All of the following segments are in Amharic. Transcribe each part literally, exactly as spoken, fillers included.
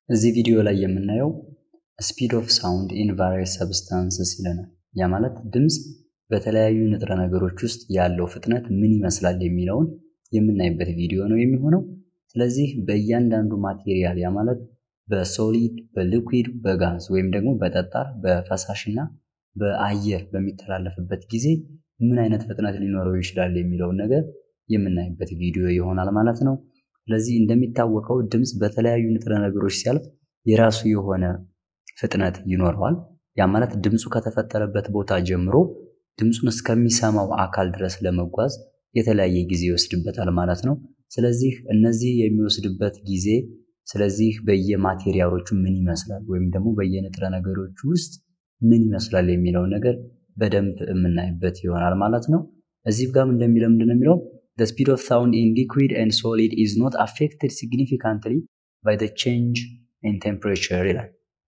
እዚህ ቪዲዮ ላይ የምናየው speed of sound in various substances ይለናል። ያ ማለት ድምጽ በተለያዩ ንጥረ ነገሮች ውስጥ ያለው ፍጥነት ምን ይመስላል የሚለውን የምናይበት ቪዲዮ ነው የሚሆነው። ስለዚህ በእያንዳንዱ ማቴሪያል ያ ማለት በሶሊድ በሊኩዊድ በጋዝ ወይም ደግሞ በጠጣር በፈሳሽና በአየር በሚተላለፍበት ጊዜ ምን አይነት ፍጥነት ሊኖረው ይችላል የሚለውን ነገር የምናይበት ቪዲዮ ይሆናል ማለት ነው። ስለዚህ እንደሚታወቀው ድምጽ በተለያዩ ንጥረ ነገሮች ሲያልፍ የራሱ የሆነ ፍጥነት ይኖረዋል። ያ ማለት ድምጹ ከተፈጠረበት ቦታ ጀምሮ ድምጹን እስከሚሰማው አካል ድረስ ለመጓዝ የተለያየ ጊዜ ይወስድበታል ማለት ነው። ስለዚህ እነዚህ የሚወስድበት ጊዜ ስለዚህ በየማቴሪያሎቹ ምን ይመስላል ወይም ደግሞ በየንጥረ ነገሮች ውስጥ ምን ይመስላል የሚለው ነገር በደንብ የምናይበት ይሆናል ማለት ነው። እዚህ ጋርም እንደሚለው ምንድነው የሚለው the speed of sound in liquid and solid is not affected significantly by the change in temperature ይላል።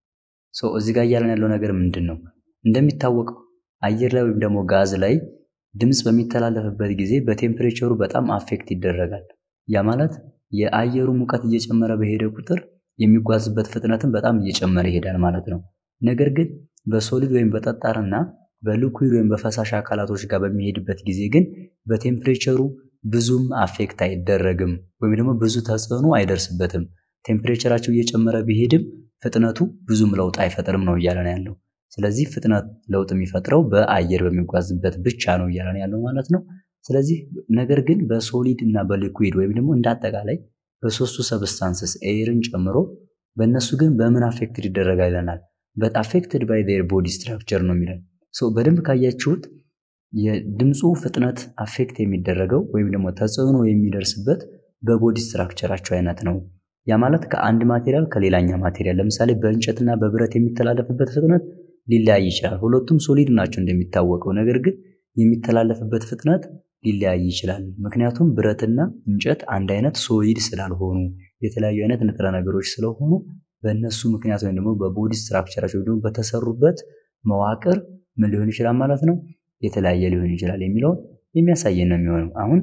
ሶ እዚህ ጋር ያለን ያለው ነገር ምንድነው? እንደሚታወቀው አየር ላይ ወይም ደግሞ ጋዝ ላይ ድምጽ በሚተላለፍበት ጊዜ በቴምፕሬቸሩ በጣም አፌክት ይደረጋል። ያ ማለት የአየሩ ሙቀት እየጨመረ በሄደ ቁጥር የሚጓዝበት ፍጥነትም በጣም እየጨመረ ይሄዳል ማለት ነው። ነገር ግን በሶሊድ ወይም በጠጣርና በሊኩዊድ ወይም በፈሳሽ አካላቶች ጋር በሚሄድበት ጊዜ ግን በቴምፕሬቸሩ ብዙም አፌክት አይደረግም ወይም ደግሞ ብዙ ተጽዕኖ አይደርስበትም። ቴምፕሬቸራቸው እየጨመረ ቢሄድም ፍጥነቱ ብዙም ለውጥ አይፈጥርም ነው እያለን ያለው። ስለዚህ ፍጥነት ለውጥ የሚፈጥረው በአየር በሚጓዝበት ብቻ ነው እያለን ያለው ማለት ነው። ስለዚህ ነገር ግን በሶሊድ እና በሊኩዊድ ወይም ደግሞ እንዳጠቃላይ በሶስቱ ሰብስታንስስ ኤርን ጨምሮ በእነሱ ግን በምን አፌክትድ ይደረጋል ይለናል። but affected by their body structure ነው የሚለው። ሶ በደንብ ካያችሁት የድምጹ ፍጥነት አፌክት የሚደረገው ወይም ደግሞ ተጽዕኖ የሚደርስበት በቦዲ ስትራክቸራቸው አይነት ነው። ያ ማለት ከአንድ ማቴሪያል ከሌላኛ ማቴሪያል ለምሳሌ በእንጨትና በብረት የሚተላለፍበት ፍጥነት ሊለያይ ይችላል። ሁለቱም ሶሊድ ናቸው እንደሚታወቀው፣ ነገር ግን የሚተላለፍበት ፍጥነት ሊለያይ ይችላል። ምክንያቱም ብረትና እንጨት አንድ አይነት ሶሊድ ስላልሆኑ የተለያዩ አይነት ንጥረ ነገሮች ስለሆኑ በእነሱ ምክንያት ወይም ደግሞ በቦዲ ስትራክቸራቸው ወይም ደግሞ በተሰሩበት መዋቅር ምን ሊሆን ይችላል ማለት ነው የተለያየ ሊሆን ይችላል የሚለው የሚያሳየን ነው የሚሆነው። አሁን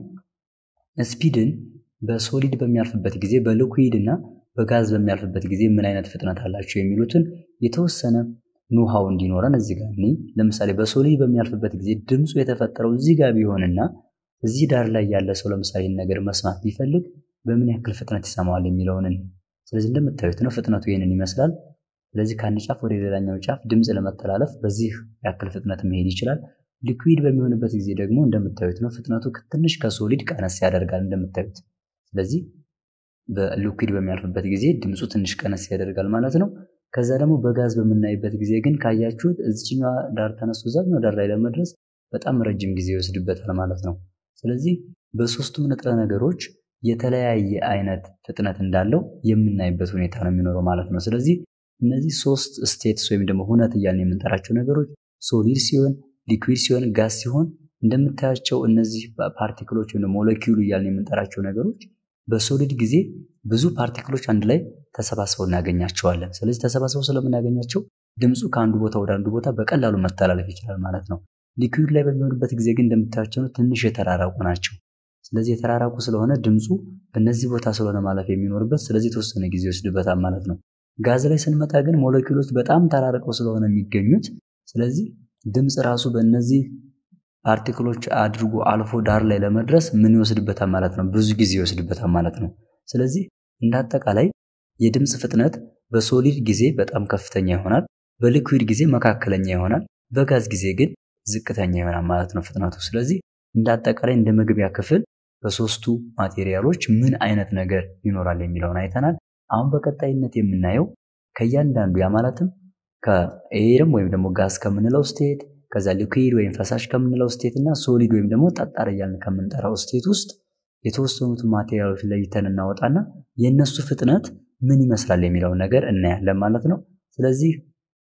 ስፒድን በሶሊድ በሚያልፍበት ጊዜ በሊኩዊድ እና በጋዝ በሚያልፍበት ጊዜ ምን አይነት ፍጥነት አላቸው የሚሉትን የተወሰነ ኖሃው እንዲኖረን እዚህ ጋር እኔ ለምሳሌ በሶሊድ በሚያልፍበት ጊዜ ድምጹ የተፈጠረው እዚህ ጋር ቢሆንና እዚህ ዳር ላይ ያለ ሰው ለምሳሌ ነገር መስማት ቢፈልግ በምን ያክል ፍጥነት ይሰማዋል የሚለውን እንዴ። ስለዚህ እንደምታዩት ነው ፍጥነቱ ይሄንን ይመስላል። ስለዚህ ከአንድ ጫፍ ወደ ሌላኛው ጫፍ ድምጽ ለመተላለፍ በዚህ ያክል ፍጥነት መሄድ ይችላል። ሊኩዊድ በሚሆንበት ጊዜ ደግሞ እንደምታዩት ነው ፍጥነቱ ትንሽ ከሶሊድ ቀነስ ያደርጋል እንደምታዩት። ስለዚህ በሊኩዊድ በሚያልፍበት ጊዜ ድምጹ ትንሽ ቀነስ ያደርጋል ማለት ነው። ከዛ ደግሞ በጋዝ በምናይበት ጊዜ ግን ካያችሁት እዚህኛው ዳር ተነስቶ እዛኛው ዳር ላይ ለመድረስ በጣም ረጅም ጊዜ ይወስድበታል ማለት ነው። ስለዚህ በሶስቱም ንጥረ ነገሮች የተለያየ አይነት ፍጥነት እንዳለው የምናይበት ሁኔታ ነው የሚኖረው ማለት ነው። ስለዚህ እነዚህ ሶስት ስቴትስ ወይም ደግሞ ሁነት እያልን የምንጠራቸው ነገሮች ሶሊድ ሲሆን፣ ሊኩዊድ ሲሆን፣ ጋዝ ሲሆን እንደምታያቸው እነዚህ ፓርቲክሎች ወይም ሞለኪውል እያልን የምንጠራቸው ነገሮች በሶሊድ ጊዜ ብዙ ፓርቲክሎች አንድ ላይ ተሰባስበው እናገኛቸዋለን። ስለዚህ ተሰባስበው ስለምናገኛቸው ድምጹ ከአንዱ ቦታ ወደ አንዱ ቦታ በቀላሉ መተላለፍ ይችላል ማለት ነው። ሊኩዊድ ላይ በሚሆንበት ጊዜ ግን እንደምታያቸው ትንሽ የተራራቁ ናቸው። ስለዚህ የተራራቁ ስለሆነ ድምጹ በእነዚህ ቦታ ስለሆነ ማለፍ የሚኖርበት ስለዚህ የተወሰነ ጊዜ ይወስድበታል ማለት ነው። ጋዝ ላይ ስንመጣ ግን ሞለኪውሎች በጣም ተራርቀው ስለሆነ የሚገኙት ስለዚህ ድምጽ ራሱ በእነዚህ ፓርቲክሎች አድርጎ አልፎ ዳር ላይ ለመድረስ ምን ይወስድበታል ማለት ነው ብዙ ጊዜ ይወስድበታል ማለት ነው። ስለዚህ እንዳጠቃላይ የድምጽ ፍጥነት በሶሊድ ጊዜ በጣም ከፍተኛ ይሆናል፣ በሊኩዊድ ጊዜ መካከለኛ ይሆናል፣ በጋዝ ጊዜ ግን ዝቅተኛ ይሆናል ማለት ነው ፍጥነቱ። ስለዚህ እንዳጠቃላይ እንደ መግቢያ ክፍል በሶስቱ ማቴሪያሎች ምን አይነት ነገር ይኖራል የሚለውን አይተናል። አሁን በቀጣይነት የምናየው ከእያንዳንዱ ያ ማለትም ከኤርም ወይም ደግሞ ጋዝ ከምንለው ስቴት ከዛ ሊኩዊድ ወይም ፈሳሽ ከምንለው ስቴት እና ሶሊድ ወይም ደግሞ ጠጣር እያልን ከምንጠራው ስቴት ውስጥ የተወሰኑት ማቴሪያሎች ለይተን እናወጣና የነሱ ፍጥነት ምን ይመስላል የሚለውን ነገር እናያለን ማለት ነው። ስለዚህ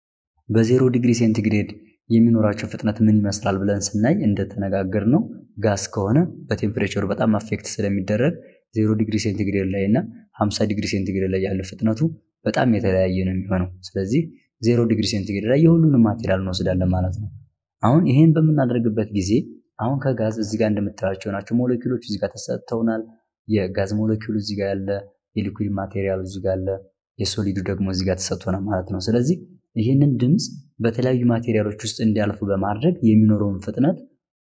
በዜሮ ዲግሪ ሴንቲግሬድ የሚኖራቸው ፍጥነት ምን ይመስላል ብለን ስናይ እንደተነጋገርነው ጋዝ ከሆነ በቴምፕሬቸሩ በጣም አፌክት ስለሚደረግ ዜሮ ዲግሪ ሴንቲግሬድ ላይ እና ሃምሳ ዲግሪ ሴንቲግሬድ ላይ ያለ ፍጥነቱ በጣም የተለያየ ነው የሚሆነው። ስለዚህ ዜሮ ዲግሪ ሴንቲግሬድ ላይ የሁሉንም ማቴሪያል እንወስዳለን ማለት ነው። አሁን ይሄን በምናደርግበት ጊዜ አሁን ከጋዝ እዚህ ጋር እንደምታያቸው ናቸው ሞለኪውሎች እዚህ ጋር ተሰጥተውናል። የጋዝ ሞለኪውል እዚህ ጋር ያለ፣ የሊኩዊድ ማቴሪያል እዚህ ጋር አለ፣ የሶሊዱ ደግሞ እዚህ ጋር ተሰጥቶናል ማለት ነው። ስለዚህ ይህንን ድምጽ በተለያዩ ማቴሪያሎች ውስጥ እንዲያልፉ በማድረግ የሚኖረውን ፍጥነት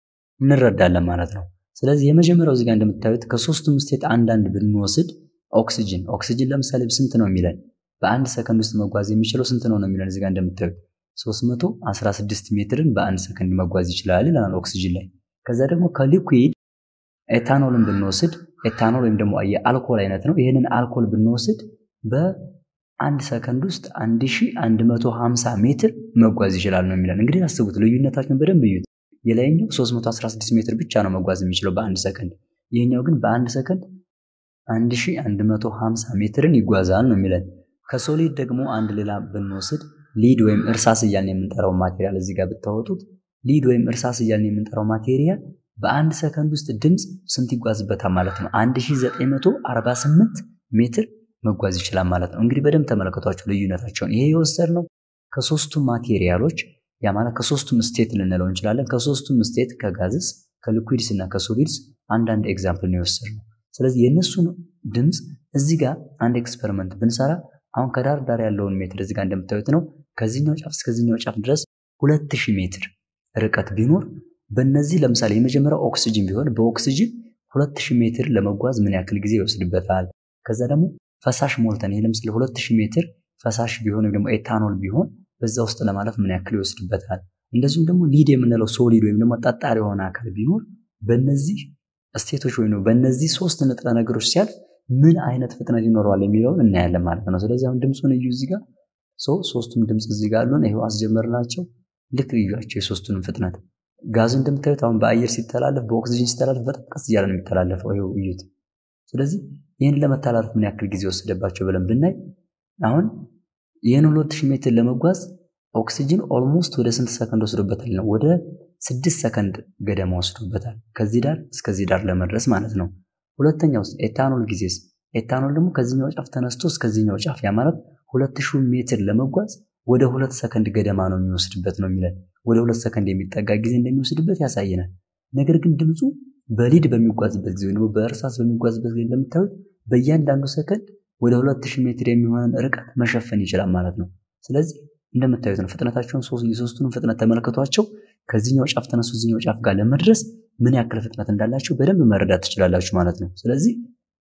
እንረዳለን ማለት ነው። ስለዚህ የመጀመሪያው እዚህ ጋር እንደምታዩት ከሶስቱም ስቴት አንዳንድ ብንወስድ ኦክሲጅን ኦክሲጅን ለምሳሌ ስንት ነው የሚለን በአንድ ሰከንድ ውስጥ መጓዝ የሚችለው ስንት ነው ነው የሚለን እዚህ ጋር እንደምታዩት ሶስት መቶ አስራ ስድስት ሜትርን በአንድ ሰከንድ መጓዝ ይችላል ይላል ኦክሲጅን ላይ። ከዛ ደግሞ ከሊኩዊድ ኤታኖልን ብንወስድ ኤታኖል ወይም ደግሞ የአልኮል አይነት ነው። ይሄንን አልኮል ብንወስድ በአንድ ሰከንድ ውስጥ አንድ ሺህ አንድ መቶ ሃምሳ ሜትር መጓዝ ይችላል ነው የሚለን። እንግዲህ አስቡት ልዩነታቸውን በደንብ እዩት። የላይኛው ሶስት መቶ አስራ ስድስት ሜትር ብቻ ነው መጓዝ የሚችለው በአንድ ሰከንድ፣ ይሄኛው ግን በአንድ ሰከንድ አንድ ሺህ አንድ መቶ ሃምሳ ሜትርን ይጓዛል ነው የሚለን። ከሶሊድ ደግሞ አንድ ሌላ ብንወስድ ሊድ ወይም እርሳስ እያልን የምንጠራው ማቴሪያል እዚህ ጋር ብታወጡት ሊድ ወይም እርሳስ እያልን የምንጠራው ማቴሪያል በአንድ ሰከንድ ውስጥ ድምጽ ስንት ይጓዝበታል ማለት ነው? አንድ ሺህ ዘጠኝ መቶ አርባ ስምንት ሜትር መጓዝ ይችላል ማለት ነው። እንግዲህ በደንብ ተመልከቷቸው ልዩነታቸውን። ይሄ የወሰድነው ከሶስቱም ማቴሪያሎች ያ ማለት ከሶስቱም ስቴት ልንለው እንችላለን። ከሶስቱም ስቴት ከጋዝስ ከሊኩዊድስ እና ከሶሊድስ አንዳንድ ኤግዛምፕል ነው የወሰድነው። ስለዚህ የነሱን ድምጽ እዚህ ጋር አንድ ኤክስፐሪመንት ብንሰራ አሁን ከዳር ዳር ያለውን ሜትር እዚህ ጋር እንደምታዩት ነው። ከዚህኛው ጫፍ እስከዚህኛው ጫፍ ድረስ ሁለት ሺህ ሜትር ርቀት ቢኖር በእነዚህ ለምሳሌ የመጀመሪያው ኦክሲጅን ቢሆን በኦክሲጅን ሁለት ሺህ ሜትር ለመጓዝ ምን ያክል ጊዜ ይወስድበታል? ከዛ ደግሞ ፈሳሽ ሞልተን ይሄ ለምሳሌ ሁለት ሺህ ሜትር ፈሳሽ ቢሆን ወይም ደግሞ ኤታኖል ቢሆን በዛ ውስጥ ለማለፍ ምን ያክል ይወስድበታል? እንደዚሁም ደግሞ ሊድ የምንለው ሶሊድ ወይም ደግሞ ጠጣር የሆነ አካል ቢኖር በእነዚህ ስቴቶች ወይም በእነዚህ ሶስት ንጥረ ነገሮች ሲያልፍ ምን አይነት ፍጥነት ይኖረዋል የሚለውን እናያለን ማለት ነው። ስለዚህ አሁን ድምጹን እዩ እዚህ ጋር ሶ ሶስቱም ድምጽ እዚህ ጋር አሉን። ይሄው አስጀመርናቸው። ልክ እዩዋቸው የሶስቱንም ፍጥነት። ጋዙ እንደምታዩት አሁን በአየር ሲተላለፍ በኦክሲጅን ሲተላለፍ በጣም ቀስ እያለ ነው የሚተላለፈው። ይሄው እዩት። ስለዚህ ይሄን ለመተላለፍ ምን ያክል ጊዜ ወሰደባቸው ብለን ብናይ አሁን ይሄን ሁለት ሺህ ሜትር ለመጓዝ ኦክሲጅን ኦልሞስት ወደ ስንት ሰከንድ ወስዶበታል ነው? ወደ ስድስት ሰከንድ ገደማ ወስዶበታል ከዚህ ዳር እስከዚህ ዳር ለመድረስ ማለት ነው። ሁለተኛው ኤታኖል ጊዜስ ኤታኖል ደግሞ ከዚህኛው ጫፍ ተነስቶ እስከዚህኛው ጫፍ ያ ማለት ሁለት ሺህ ሜትር ለመጓዝ ወደ ሁለት ሰከንድ ገደማ ነው የሚወስድበት ነው የሚለን። ወደ ሁለት ሰከንድ የሚጠጋ ጊዜ እንደሚወስድበት ያሳየናል። ነገር ግን ድምጹ በሊድ በሚጓዝበት ጊዜ ወይ በእርሳስ በሚጓዝበት ጊዜ እንደምታዩት በእያንዳንዱ ሰከንድ ወደ ሁለት ሺህ ሜትር የሚሆንን ርቀት መሸፈን ይችላል ማለት ነው። ስለዚህ እንደምታዩት ነው ፍጥነታቸውን ሶስት የሶስቱንም ፍጥነት ተመልከቷቸው። ከዚህኛው ጫፍ ተነስቶ እዚህኛው ጫፍ ጋር ለመድረስ ምን ያክል ፍጥነት እንዳላቸው በደንብ መረዳት ትችላላችሁ ማለት ነው። ስለዚህ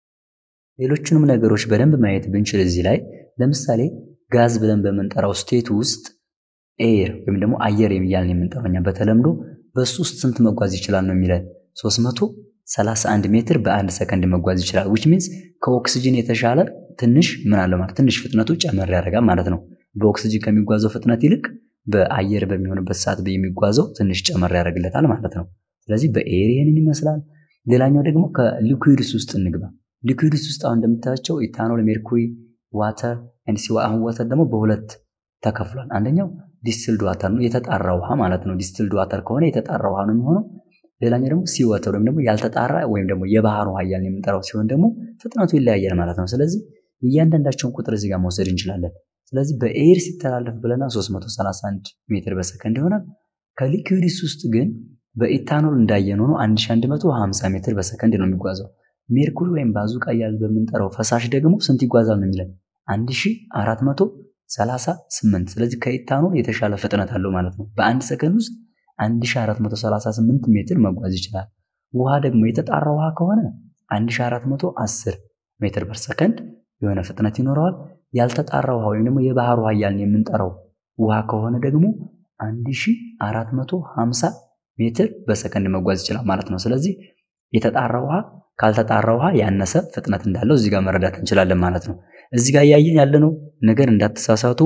ሌሎችንም ነገሮች በደንብ ማየት ብንችል እዚህ ላይ ለምሳሌ ጋዝ ብለን በመንጠራው ስቴት ውስጥ ኤር ወይም ደግሞ አየር የሚያልን የምንጠራውኛ በተለምዶ በሱ ውስጥ ስንት መጓዝ ይችላል ነው የሚለን ሶስት መቶ ሰላሳ አንድ ሜትር በአንድ ሰከንድ መጓዝ ይችላል። which means ከኦክሲጅን የተሻለ ትንሽ ምን አለ ማለት ትንሽ ፍጥነቱ ጨመር ያደርጋል ማለት ነው። በኦክሲጅን ከሚጓዘው ፍጥነት ይልቅ በአየር በሚሆንበት ሰዓት የሚጓዘው ትንሽ ጨመር ያደርግለታል ማለት ነው። ስለዚህ በኤር ይሄንን ይመስላል። ሌላኛው ደግሞ ከሊኩዊድስ ውስጥ እንግባ። ሊኩዊድስ ውስጥ አሁን እንደምታያቸው ኢታኖል፣ ሜርኩሪ፣ ዋተር ኤንድ ሲ አሁን ዋተር ደግሞ በሁለት ተከፍሏል። አንደኛው ዲስቲልድ ዋተር ነው የተጣራ ውሃ ማለት ነው። ዲስቲልድ ዋተር ከሆነ የተጣራ ውሃ ነው የሚሆነው። ሌላኛው ደግሞ ሲ ዋተር ወይም ደግሞ ያልተጣራ ወይም ደግሞ የባህር ውሃ እያልን የምንጠራው ሲሆን ደግሞ ፍጥነቱ ይለያያል ማለት ነው። ስለዚህ እያንዳንዳቸውን ቁጥር እዚህ ጋር መውሰድ እንችላለን። ስለዚህ በኤር ሲተላለፍ ብለና ሶስት መቶ ሰላሳ አንድ ሜትር በሰከንድ ይሆናል። ከሊኩዊድስ ውስጥ ግን በኢታኖል እንዳየነው ነው አንድ ሺህ አንድ መቶ ሃምሳ ሜትር በሰከንድ ነው የሚጓዘው። ሜርኩሪ ወይም ባዙቃ እያልን በምንጠራው ፈሳሽ ደግሞ ስንት ይጓዛል ነው የሚለን አንድ ሺህ አራት መቶ ሰላሳ ስምንት። ስለዚህ ከኢታኖል የተሻለ ፍጥነት አለው ማለት ነው። በአንድ ሰከንድ ውስጥ አንድ ሺህ አራት መቶ ሰላሳ ስምንት ሜትር መጓዝ ይችላል። ውሃ ደግሞ የተጣራ ውሃ ከሆነ አንድ ሺህ አራት መቶ አስር ሜትር በሰከንድ የሆነ ፍጥነት ይኖረዋል። ያልተጣራ ውሃ ወይም ደግሞ የባህር ውሃ እያልን የምንጠራው ውሃ ከሆነ ደግሞ አንድ ሺህ አራት መቶ ሃምሳ ሜትር በሰከንድ መጓዝ ይችላል ማለት ነው። ስለዚህ የተጣራ ውሃ ካልተጣራ ውሃ ያነሰ ፍጥነት እንዳለው እዚህ ጋር መረዳት እንችላለን ማለት ነው። እዚህ ጋር ያየን ያለነው ነገር እንዳትሳሳቱ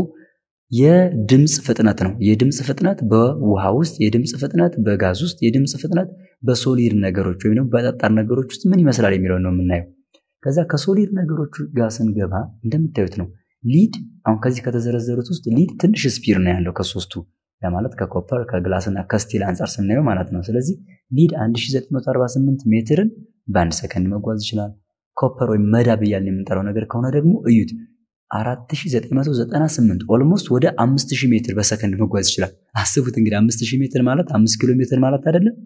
የድምጽ ፍጥነት ነው። የድምጽ ፍጥነት በውሃ ውስጥ፣ የድምጽ ፍጥነት በጋዝ ውስጥ፣ የድምጽ ፍጥነት በሶሊድ ነገሮች ወይም በጠጣር ነገሮች ውስጥ ምን ይመስላል የሚለው ነው የምናየው። ከዛ ከሶሊድ ነገሮች ጋር ስንገባ እንደምታዩት ነው ሊድ አሁን ከዚህ ከተዘረዘሩት ውስጥ ሊድ ትንሽ ስፒድ ነው ያለው ከሶስቱ ማለት ከኮፐር ከግላስ እና ከስቲል አንፃር ስናየው ማለት ነው። ስለዚህ ሊድ አንድ ሺህ ዘጠኝ መቶ አርባ ስምንት ሜትርን በአንድ ሰከንድ መጓዝ ይችላል። ኮፐር ወይም መዳብ እያልን የምንጠራው ነገር ከሆነ ደግሞ እዩት አራት ሺህ ዘጠኝ መቶ ዘጠና ስምንት ኦልሞስት ወደ አምስት ሺህ ሜትር በሰከንድ መጓዝ ይችላል። አስቡት እንግዲህ አምስት ሺህ ሜትር ማለት አምስት ኪሎ ሜትር ማለት አይደለም።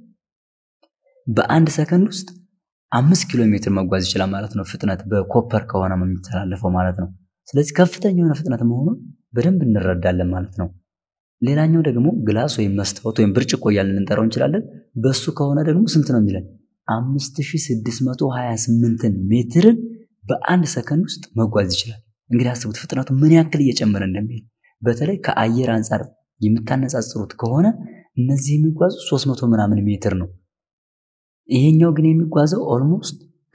በአንድ ሰከንድ ውስጥ አምስት ኪሎ ሜትር መጓዝ ይችላል ማለት ነው። ፍጥነት በኮፐር ከሆነ የሚተላለፈው ማለት ነው። ስለዚህ ከፍተኛ የሆነ ፍጥነት መሆኑን በደንብ እንረዳለን ማለት ነው። ሌላኛው ደግሞ ግላስ ወይም መስታወት ወይም ብርጭቆ እያልን ልንጠራው እንችላለን። በሱ ከሆነ ደግሞ ስንት ነው የሚለን? አምስት ሺህ ስድስት መቶ ሃያ ስምንት ሜትርን በአንድ ሰከንድ ውስጥ መጓዝ ይችላል። እንግዲህ አስቡት ፍጥነቱ ምን ያክል እየጨመረ እንደሚሄድ። በተለይ ከአየር አንፃር የምታነጻጽሩት ከሆነ እነዚህ የሚጓዙ ሶስት መቶ ምናምን ሜትር ነው። ይሄኛው ግን የሚጓዘው ኦልሞስት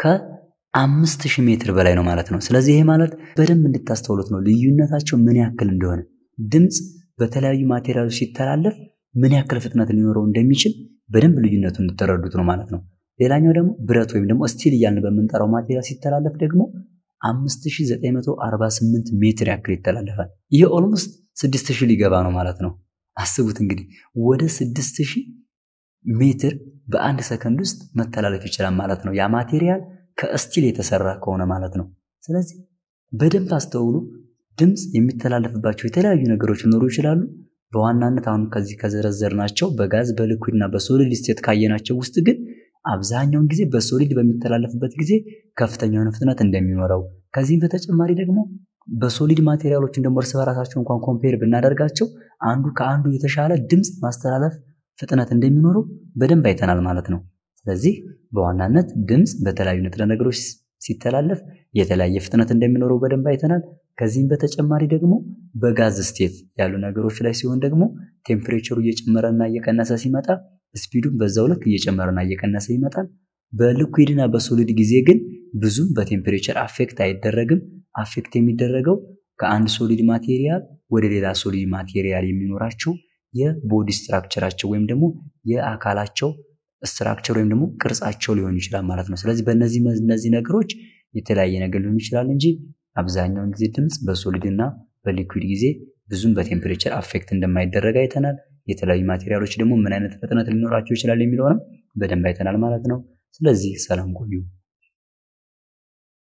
ከአምስት ሺህ ሜትር በላይ ነው ማለት ነው። ስለዚህ ይሄ ማለት በደንብ እንድታስተውሉት ነው ልዩነታቸው ምን ያክል እንደሆነ። ድምጽ በተለያዩ ማቴሪያሎች ሲተላለፍ ምን ያክል ፍጥነት ሊኖረው እንደሚችል በደንብ ልዩነቱን እንድትረዱት ነው ማለት ነው። ሌላኛው ደግሞ ብረት ወይም ደግሞ ስቲል እያልን በምንጠራው ማቴሪያል ሲተላለፍ ደግሞ አምስት ሺህ ዘጠኝ መቶ አርባ ስምንት ሜትር ያክል ይተላለፋል። ይሄ ኦልሞስት ስድስት ሺህ ሊገባ ነው ማለት ነው። አስቡት እንግዲህ ወደ ስድስት ሺህ ሜትር በአንድ ሰከንድ ውስጥ መተላለፍ ይችላል ማለት ነው። ያ ማቴሪያል ከስቲል የተሰራ ከሆነ ማለት ነው። ስለዚህ በደንብ አስተውሉ። ድምጽ የሚተላለፍባቸው የተለያዩ ነገሮች ሊኖሩ ይችላሉ። በዋናነት አሁን ከዚህ ከዘረዘርናቸው በጋዝ በሊኩዊድና በሶሊድ ስቴት ካየናቸው ውስጥ ግን አብዛኛውን ጊዜ በሶሊድ በሚተላለፍበት ጊዜ ከፍተኛ የሆነ ፍጥነት እንደሚኖረው፣ ከዚህም በተጨማሪ ደግሞ በሶሊድ ማቴሪያሎችን ደግሞ እርስ በራሳቸው እንኳን ኮምፔር ብናደርጋቸው አንዱ ከአንዱ የተሻለ ድምጽ ማስተላለፍ ፍጥነት እንደሚኖረው በደንብ አይተናል ማለት ነው። ስለዚህ በዋናነት ድምጽ በተለያዩ ንጥረ ነገሮች ሲተላለፍ የተለያየ ፍጥነት እንደሚኖረው በደንብ አይተናል። ከዚህም በተጨማሪ ደግሞ በጋዝ ስቴት ያሉ ነገሮች ላይ ሲሆን ደግሞ ቴምፕሬቸሩ እየጨመረና እየቀነሰ ሲመጣ ስፒዱም በዛው ልክ እየጨመረና እየቀነሰ ይመጣል። በሊኩዊድና በሶሊድ ጊዜ ግን ብዙም በቴምፕሬቸር አፌክት አይደረግም። አፌክት የሚደረገው ከአንድ ሶሊድ ማቴሪያል ወደ ሌላ ሶሊድ ማቴሪያል የሚኖራቸው የቦዲ ስትራክቸራቸው ወይም ደግሞ የአካላቸው ስትራክቸር ወይም ደግሞ ቅርጻቸው ሊሆን ይችላል ማለት ነው። ስለዚህ በእነዚህ እነዚህ ነገሮች የተለያየ ነገር ሊሆን ይችላል እንጂ አብዛኛውን ጊዜ ድምጽ በሶሊድ እና በሊኩዊድ ጊዜ ብዙም በቴምፕሬቸር አፌክት እንደማይደረግ አይተናል። የተለያዩ ማቴሪያሎች ደግሞ ምን አይነት ፍጥነት ሊኖራቸው ይችላል የሚለውንም በደንብ አይተናል ማለት ነው። ስለዚህ ሰላም ቆዩ።